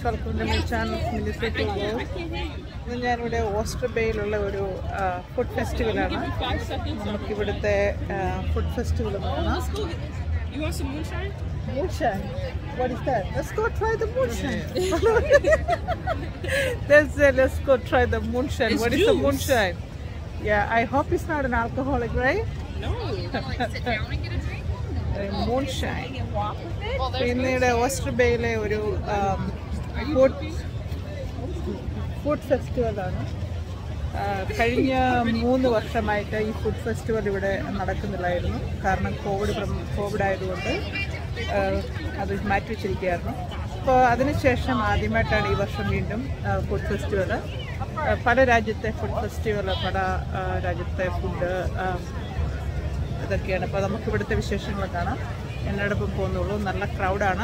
welcome to my channel. I am at Oyster Bay food festival. Food festival. You want some moonshine? Moonshine? What is that? Let's go try the moonshine. Let's go try the moonshine. What is the moonshine? Yeah, I hope it's not an alcoholic, right? No. Sit down and get a drink. Moonshine. In Oyster Bay food festival. കഴിഞ്ഞ 3 വർഷമായിട്ട് ഈ food festival ഇവിടെ നടക്കുന്നില്ലായിരുന്നു കാരണം Covid ആയതുകൊണ്ട് അത് മാറ്റിവെച്ചിരിക്കുകയായിരുന്നു. അപ്പോൾ അതിനുശേഷം ആദ്യമായിട്ടാണ് ഈ വർഷം വീണ്ടും ഫുഡ് ഫെസ്റ്റിവൽ. പല രാജ്യത്തെ ഫുഡ് ഫെസ്റ്റിവൽ, പല രാജ്യത്തെ ഫുഡ് ഇതൊക്കെയാണ്. അപ്പോൾ നമുക്ക് ഇവിടുത്തെ വിശേഷങ്ങൾ കാണാം. എന്നോടൊപ്പം പോകുന്നുള്ളൂ. നല്ല ക്രൗഡാണ്.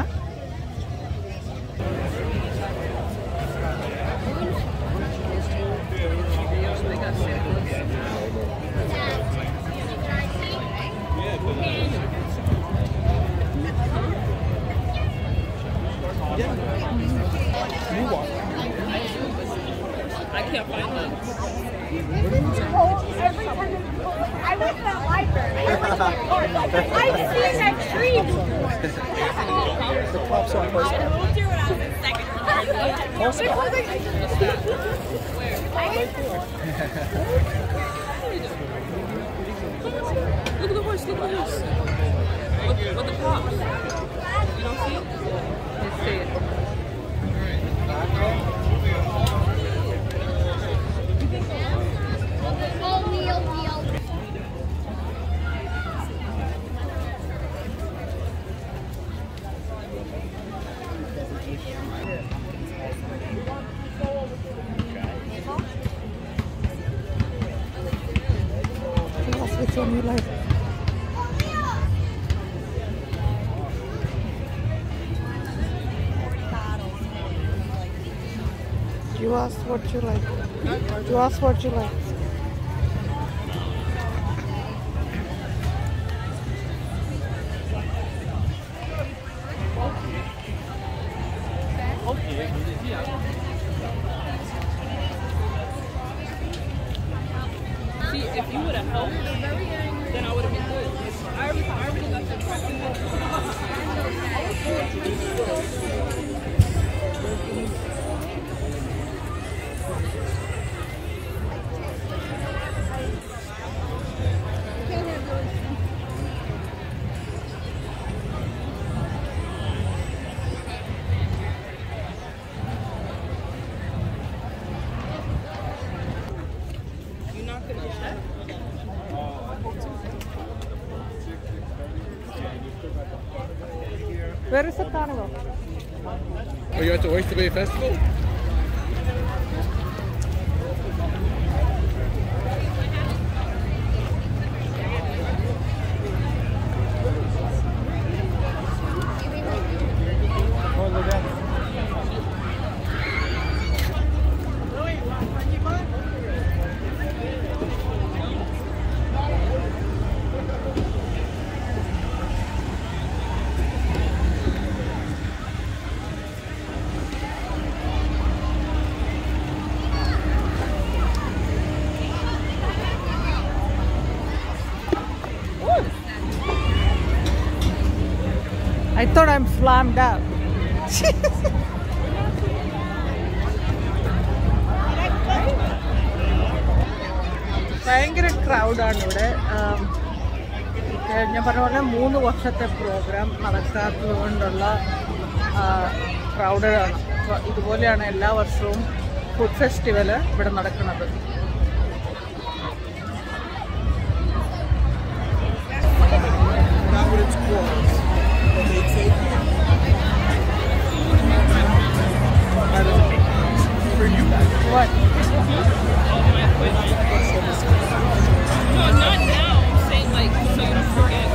I can't find them. I went to that library. I've seen that tree before. The cops on first. I moved here when I was in second grade. Look at the horse, look at the horse. What the cops? You don't see it? Let's see it. Which one you like? You asked what you like. You asked what you like. See, if you would have helped, then I would have been good. I already left the truck. Where is the carnival? Are you at the Oyster Bay Festival? I thought I'm slammed up. ഭയങ്കര ക്രൗഡാണ് ഇവിടെ. ഞാൻ പറഞ്ഞ പോലെ 3 വർഷത്തെ programme നടക്കാത്തത് കൊണ്ടുള്ള ക്രൗഡാണ്. ഇതുപോലെയാണ് എല്ലാ വർഷവും ഫുഡ് ഫെസ്റ്റിവൽ ഇവിടെ നടക്കുന്നത്. What? No, not now. I'm saying like so you don't forget.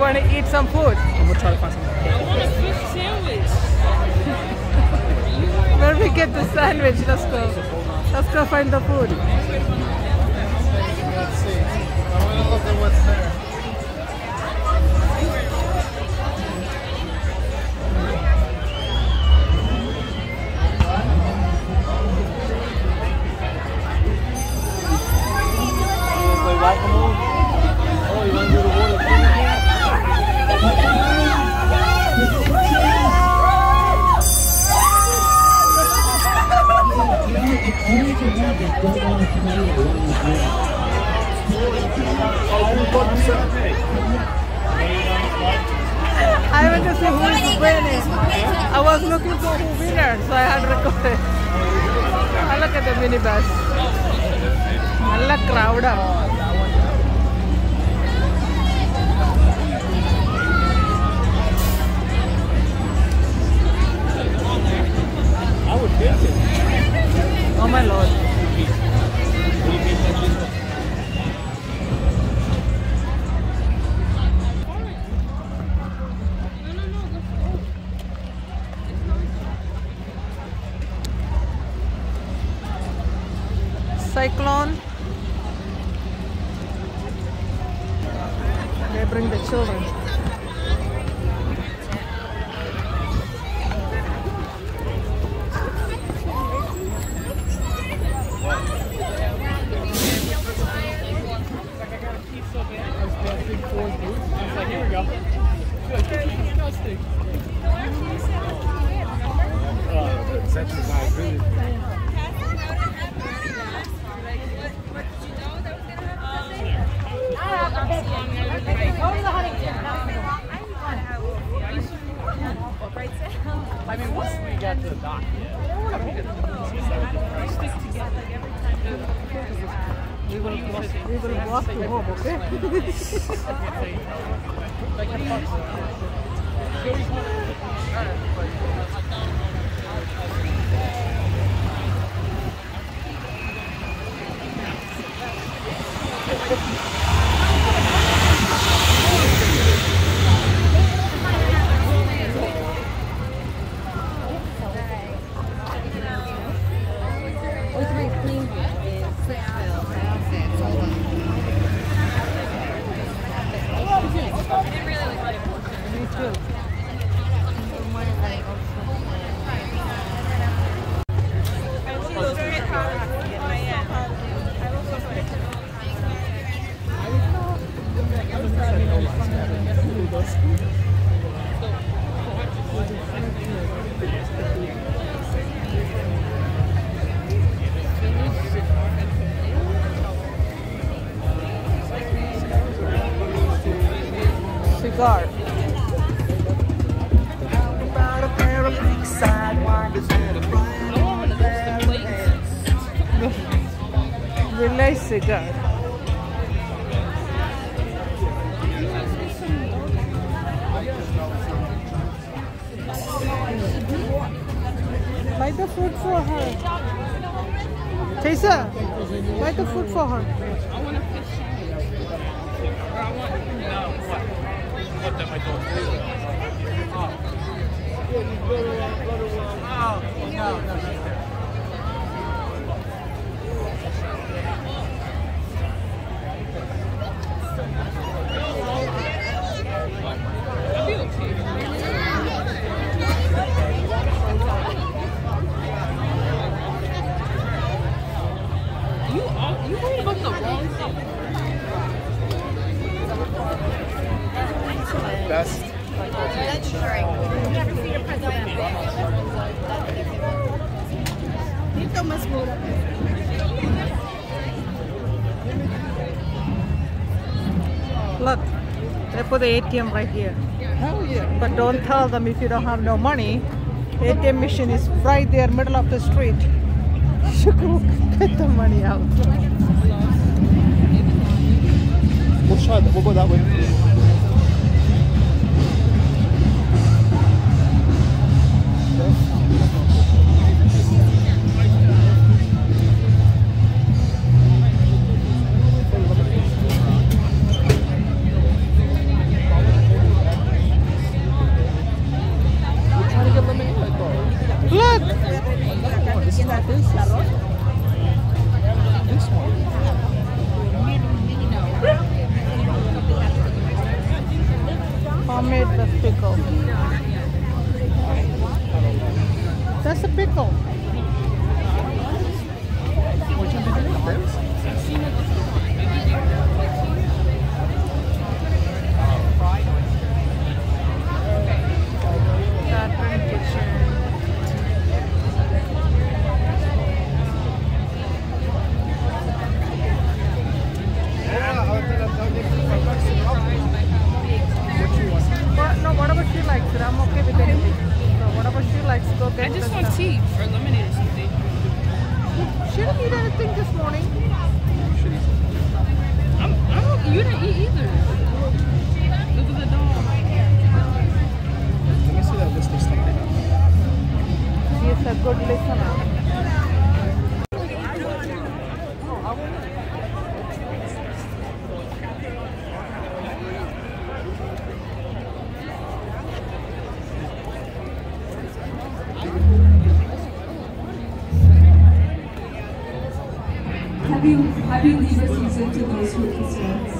want to eat some food? I'm gonna try to find something. I want a fish sandwich. Where we get the sandwich? Let's go. Let's go find the food. Let's see. I want to look at what's there. Oh, you want to do the water cleaning here? I went to see who is winning. I was looking for who winner, so I had recorded. I look at the minibus. I like crowd up. I would take it. Oh my lord. Cyclone. They bring the children. Here we go. Disgusting. That's not good. I mean, once we got to the dock, Stick together every time. We will walk to home, okay? Cigar. Relay cigar. Buy the food for her. Tessa, buy the food for her. I want a fish sandwich. Or I want, What that might do? You worried about the wrong thing. Best. Look, they put the ATM right here. Hell yeah. But don't tell them if you don't have no money. ATM machine is right there, middle of the street. You can get the money out. We'll try that. We'll go that way. Happy Libra season to those who concerns.